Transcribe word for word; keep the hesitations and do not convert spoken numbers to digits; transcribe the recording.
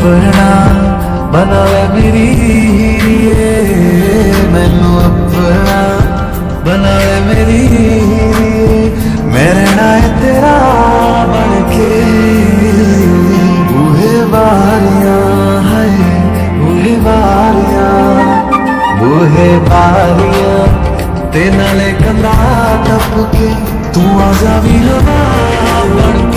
अपना बनावे मेरी हीरिए, मैनू अपना बनावे मेरी हीरिए, मैं रहना है तेरा बन के। बूहे बारियां है बूहे बारियां, बूहे बारियां ते नाले कंधा टप के, तू आ जावी हवा बन के।